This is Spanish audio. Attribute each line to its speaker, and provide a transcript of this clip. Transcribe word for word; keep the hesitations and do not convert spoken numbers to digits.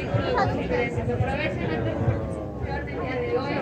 Speaker 1: vehículo de dos ingresos. Aprovechen la transformación del día de hoy.